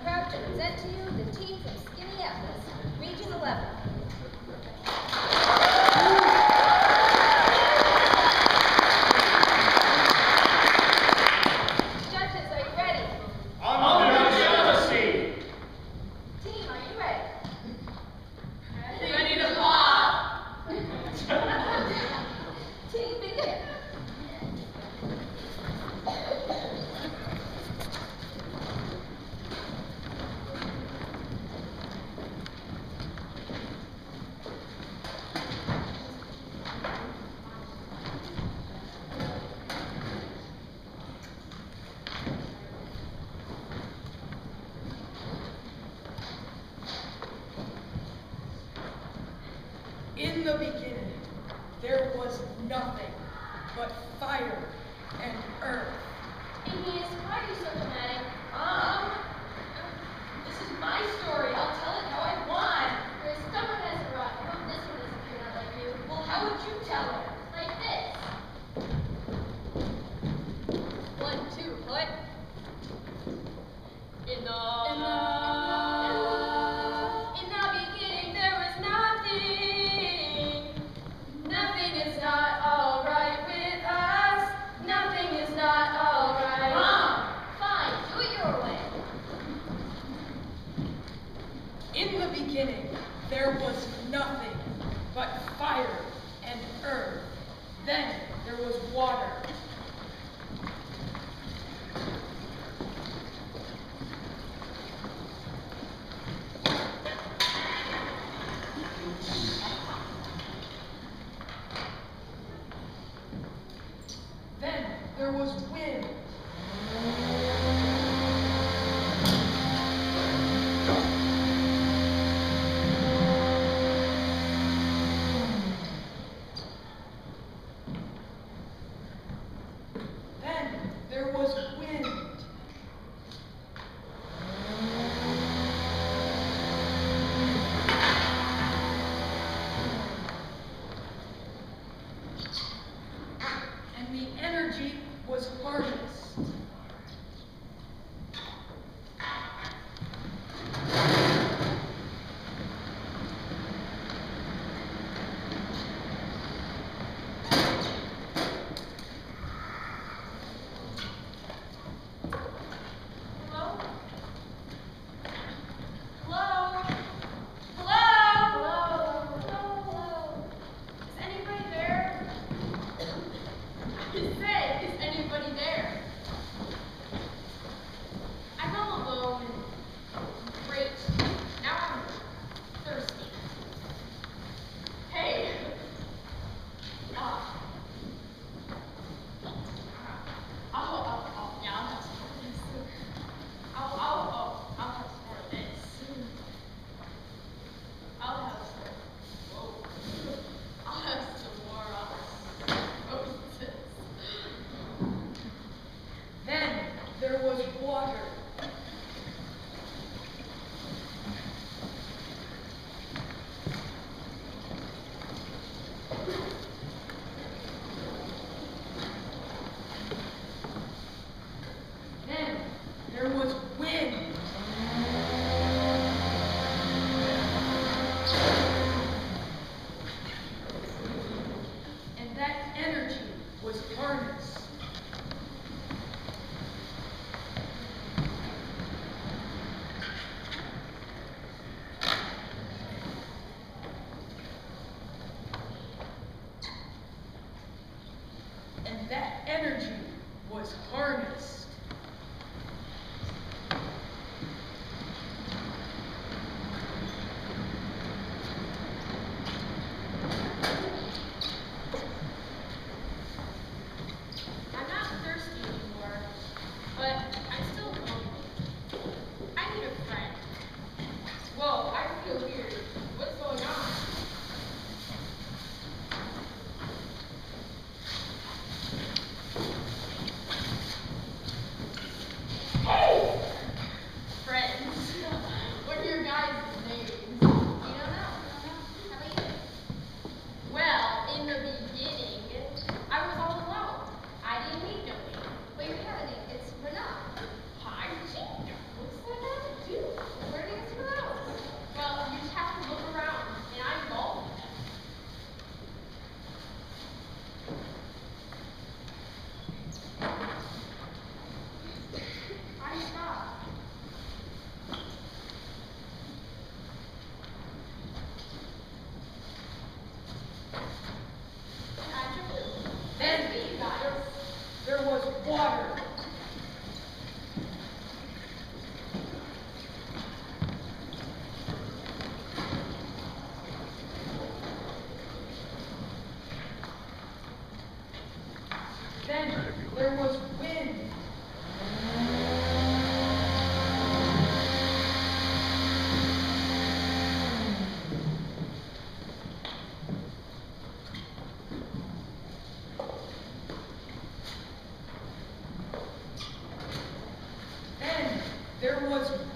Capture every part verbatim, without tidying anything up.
proud to present to you the team from Skinniapolis, Region eleven. Judges, are you ready? On the jealousy. Team, are you ready? Ready to pop. Team, begin. In the beginning, there was nothing but fire and earth. Aeneas, why are you so dramatic? Um, this is my story. I'll tell it how I want. You're as stubborn as a rock. I hope this one doesn't turn out like you. Well, how would you tell it? Like this. One, two, what? In the... In the... In the beginning, there was nothing. Nothing is not all right with us. Nothing is not all right. Mom! Fine, do it your way. In the beginning, there was nothing but fire and earth. Then there was water. Then there was wind.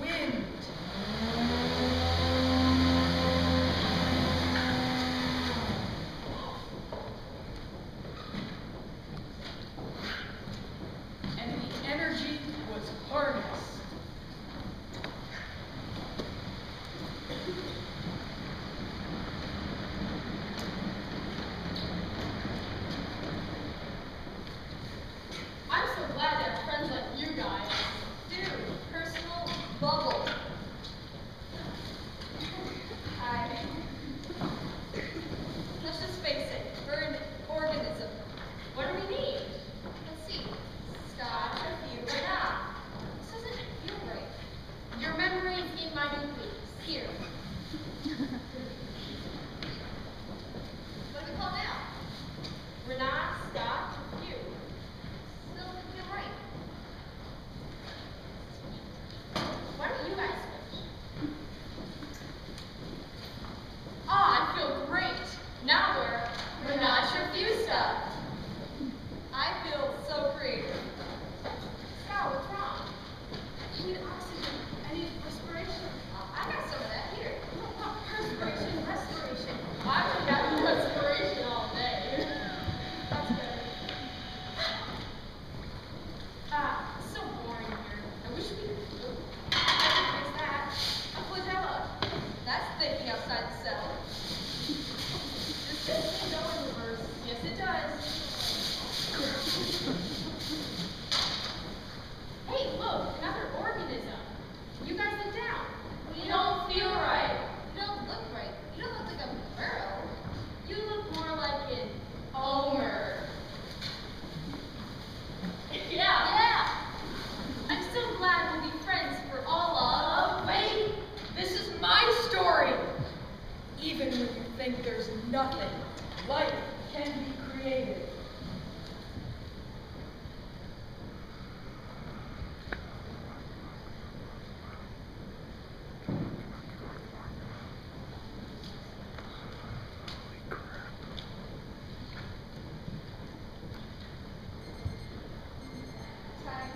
wind. And the energy was harnessed. I'm so glad to have friends like you guys. Dude, personal bubble. I... Let's just face it, we're an organism. What do we need? Let's see. Scott, a few, right now. This doesn't feel right. Your memory's in my nucleus. Here. What do we call now? Renat, Scott, you. Still doesn't feel right. Why don't you guys switch? Ah, I feel great. Now we're Renat Trafusta. I feel so creative. Scott, what's wrong? I need oxygen. I need respiration. Uh, I got some of that here. No, perspiration, respiration. I would have respiration all day. That's better. Ah, it's so boring here. I wish we could. I can fix that. A flagella. That's thinking outside the cell. Does this thing go in reverse? Yes, it does. Hey, look, another organism. You guys sit down. We don't feel right. You don't look right. You don't look like a burrow. You look more like an Omer. Yeah. Yeah. I'm so glad we'll be friends for all of. Oh, wait, this is my story. Even when you think there's nothing, life can be created. Time.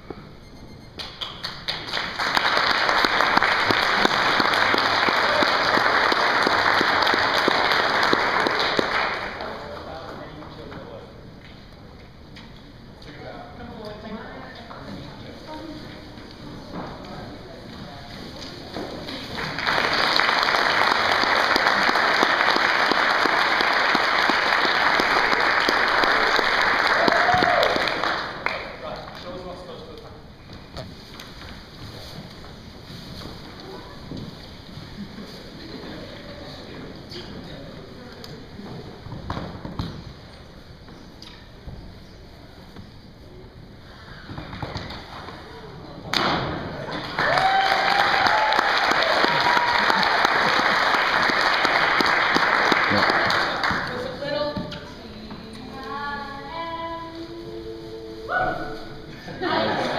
Was a little I